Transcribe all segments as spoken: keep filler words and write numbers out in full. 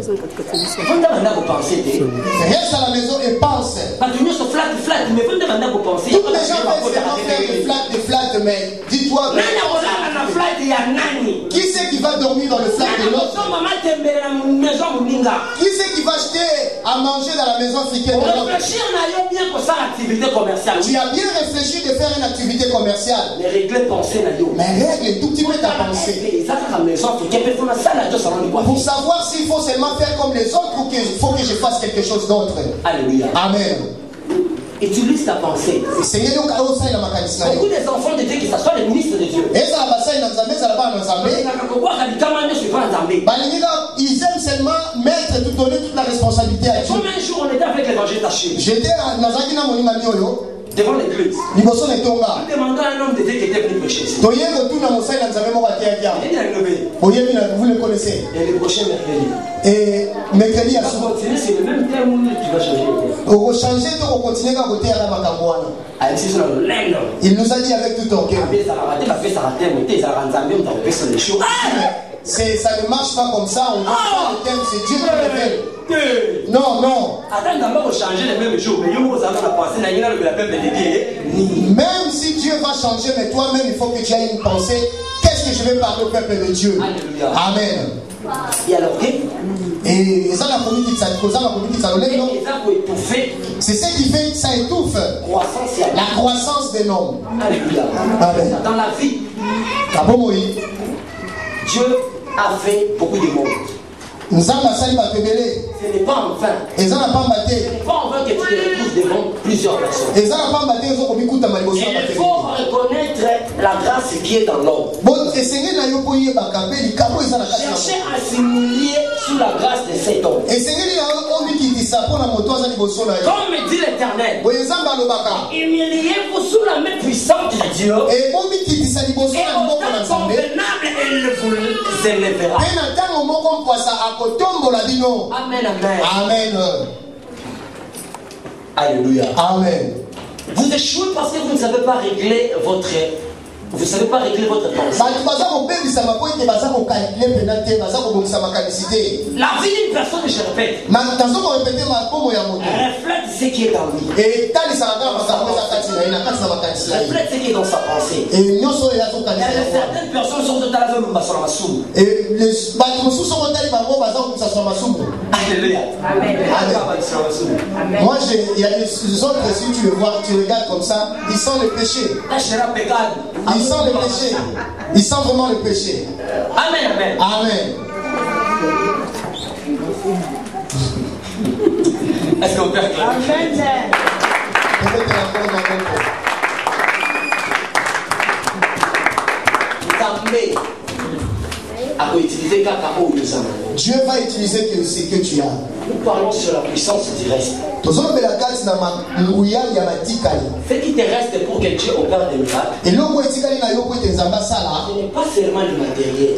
Reste à la maison et pense. Tous les gens veulent faire des flat, des flats, mais dis-toi. Qui c'est qui va dormir dans le flat de l'autre? Qui c'est qui va acheter à manger dans la maison africaine de l'autre? Tu as bien réfléchi de faire une activité commerciale. Mais règle tout petit peu ta pensée. Pour savoir s'il faut seulement faire comme les autres ou qu'il faut que je fasse quelque chose d'autre. Alléluia. Amen. Utilise ta pensée. Beaucoup des enfants de Dieu qui s'assoient les ministres de Dieu. Ils aiment seulement mettre, tout donner toute la responsabilité à Dieu. Combien de jours on était avec l'évangile Taché? J'étais devant l'église. Nous demandons à un homme de Dieu qui était venu prêcher. Vous le connaissez. Et le prochain mercredi. Et mercredi à ce continuer, c'est le même terme où tu vas changer. On va changer, on va continuer à côté à la Macambouana. Il nous a dit avec tout ton cœur. Ça ne marche pas comme ça, on va faire le thème, c'est Dieu qui révèle. Non, non. Même si Dieu va changer, mais toi-même, il faut que tu aies une pensée. Qu'est-ce que je vais parler au peuple de Dieu? Alléluia. Amen. Et alors, et ça, la communauté, c'est ce qui fait, ça étouffe la croissance des hommes. Alléluia. Amen. Dans la vie, Dieu a fait beaucoup de monde. Ce n'est pas en vain. Ce n'est pas en vain que tu te retrouves devant plusieurs personnes. Il faut reconnaître la grâce qui est dans l'homme. Chercher à s'humilier sous la grâce de cet homme. Comme dit l'Éternel, humiliez-vous sous la main puissante de Dieu. Et au temps convenable, il vous élèvera. Amen, amen. Amen. Alléluia. Amen. Vous échouez parce que vous ne savez pas régler votre... Vous ne savez pas régler votre pensée. La vie d'une personne, je répète, reflète ce qui est dans lui. Reflète ce qui est dans sa pensée. Et certaines personnes sont totalement et Alléluia. Amen. Amen. Moi, il y a des autres, si tu le vois, tu regardes comme ça, ils sont le péché. Ils sentent le péché. Ils sentent vraiment le péché. Amen, amen. Amen. Est-ce qu'on peut acclamer? Amen. Dieu va utiliser ce que tu as. Nous parlons sur la puissance du reste. Ce qui te reste pour que Dieu opère des miracles, ce n'est pas seulement le matériel.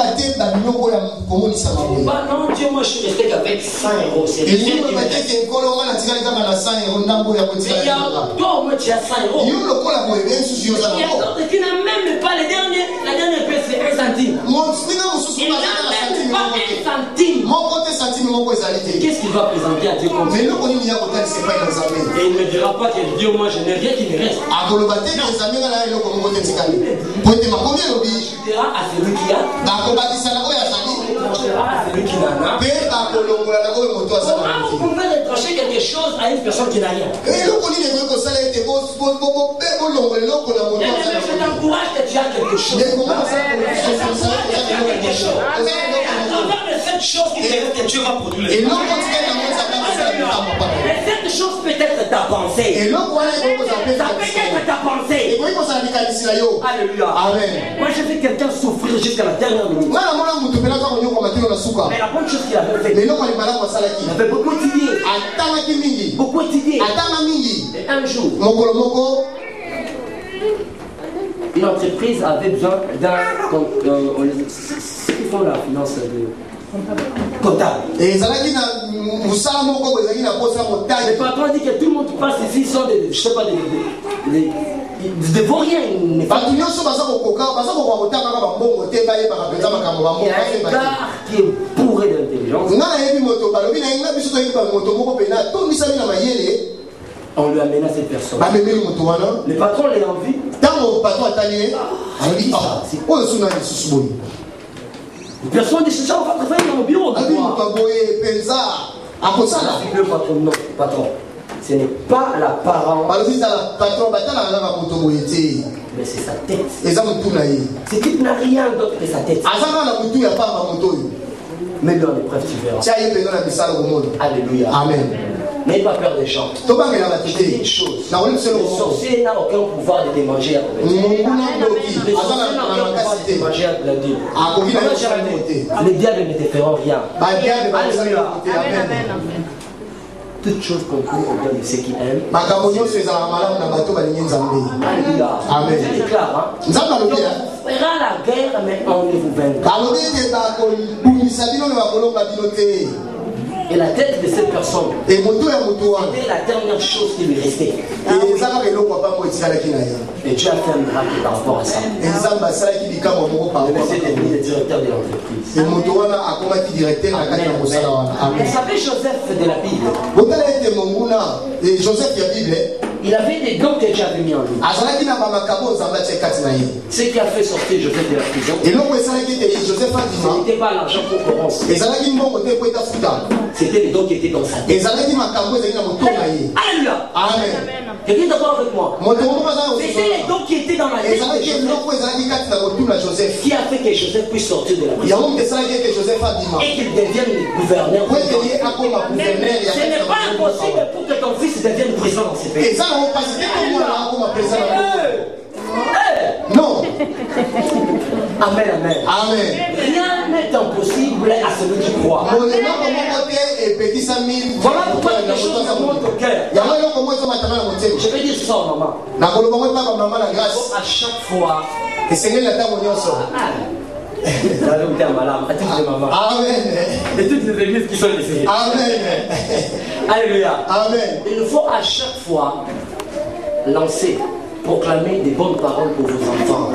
Bah non, Dieu, moi je suis resté qu'avec cent euros. C'est le qui me reste. Mais il y a toi, moi tu as cent euros. Il y a d'autres qui n'ont même pas les derniers. La dernière pièce c'est un centime. Il n'a même pas un centime. Qu'est-ce qu'il va présenter à Dieu comme ça? Et il ne me dira pas que Dieu, moi je n'ai rien qui me reste. Non. Il dira à celui qui a. Il dira à celui qui n'en a. Comment vous pouvez reprocher quelque chose à une personne qui n'a rien? Je t'encourage que tu as quelque chose. Je t'encourage que tu as quelque chose. À travers de cette chose qui fait que Dieu va produire les choses. Mais cette chose peut être ta pensée. Ça peut être ta pensée. Alléluia. Amen. Moi j'ai vu quelqu'un souffrir jusqu'à la dernière minute. Mais la bonne chose qu'il avait fait, il avait beaucoup étudié. Beaucoup étudié. Et un jour, une entreprise avait besoin d'un ceux qui font la finance de comptable. Et le patron dit que tout le monde qui passe ici sont des, je sais pas, des, des, des, des vauriens. Il y a un gars qui est bourré d'intelligence. On lui amène à cette personne. Le patron l'a envie. La personne dit, c'est ça, on va travailler dans le bureau. Le patron, non, patron. Ce n'est pas l'apparence. Mais c'est sa tête. Ce type n'a rien d'autre que sa tête. Mais dans l'épreuve, tu verras. Alléluia. Amen. N'ayez pas peur des gens. Je te dis une chose. Le sorcier n'a aucun pouvoir de te manger à côté. Le sorcier n'a aucun pouvoir de te manger à côté. Les diables ne te feront rien. Alléluia. Toutes choses concluent au bien de ceux qui aiment. Alléluia. Amen. Je déclare, hein. On fera la guerre, mais on ne vous vaincra. Et la tête de cette personne était la dernière chose qui lui restait. Et Dieu a fait un miracle par rapport à ça. Il s'est devenu le directeur de l'entreprise. Vous savez Joseph de la Bible. Il avait des dons que Dieu avait mis en lui. Ce qui a fait sortir Joseph de la prison, ce n'était pas l'argent pour corrompre. C'était les dons qui étaient dans sa tête. Alléluia. Amen. Quelqu'un est d'accord avec moi? C'était les dons qui étaient dans la tête de Joseph qui a fait que Joseph puisse sortir de la prison et qu'il devienne le gouverneur. Ce n'est pas impossible pour que ton fils devienne président dans ces pays. Non. Amen, amen. Amen. Rien n'est impossible à celui qui croit. Voilà pourquoi quelque chose me monte au cœur. Je vais dire ça, maman. À chaque fois. Amen. Et toutes les églises qui sont ici. Amen. Alléluia. Amen. Il faut à chaque fois lancer, proclamer des bonnes paroles pour vos enfants.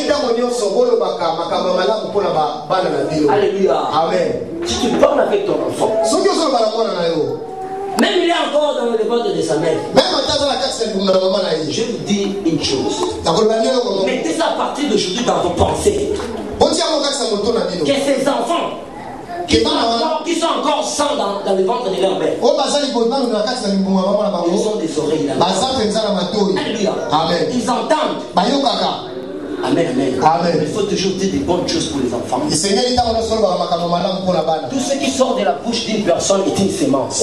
Alléluia. Amen. Si tu parles avec ton enfant, même il est encore dans le ventre de sa mère, je vous dis une chose. Mettez ça à partir d'aujourd'hui dans vos pensées. Que ces enfants qui sont encore, qui sont encore sans dans, dans le ventre de leur mère, ils ont des oreilles là. Alléluia. Amen. Ils entendent. Amen, amen. Amen. Il faut toujours dire des bonnes choses pour les enfants. Tout ce qui sort de la bouche d'une personne est une sémence.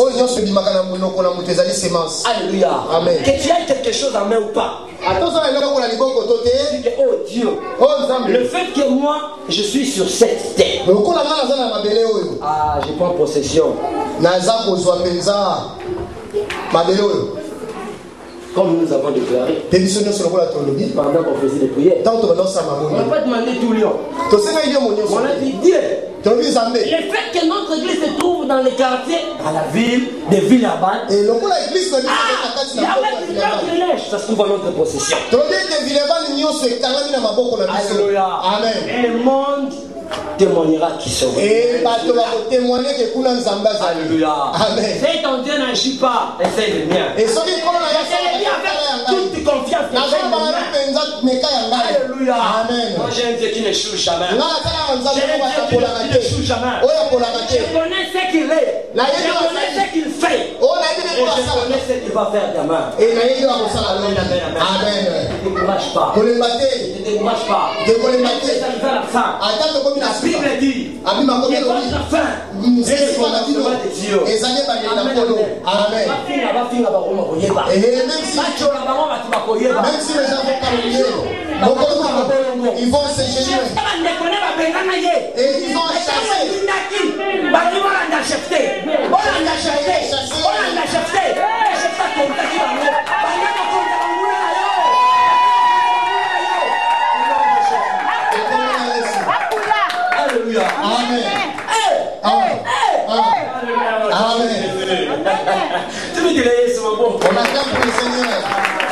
Alléluia. Amen. Que tu aies quelque chose en main ou pas. Oh Dieu, le fait que moi je suis sur cette terre, ah, je prends possession. Comme nous avons déclaré pendant qu'on faisait des prières, on n'a pas demandé tout lion. On a dit Dieu. Le fait que notre église se trouve dans les quartiers, dans la ville, des villes là-bas, ah, il y avait une autre neige, ça se trouve à notre possession. Alléluia. Amen. Et le monde témoignera qui sont. Alléluia. Amen. Si ton Dieu n'agit pas, essaye le mien. Toute confiance. Alléluia. Amen. Moi j'ai un Dieu qui ne choue jamais. J'ai un Dieu qui ne choue jamais. Je connais ce qu'il est. Je connais ce qu'il fait. Et je connais ce qu'il va faire demain. Amen. Ne décourage pas. Ne décourage pas. C'est arrivé à la fin. La Bible dit que votre fin est le commencement de Dieu. Amen. Même si les gens vont calmer, ils vont se gêner. Et ils vont chasser. Alléluia. Amen. Amen. Amen. Tu me dirais, c'est mon bon. On attend pour le Seigneur.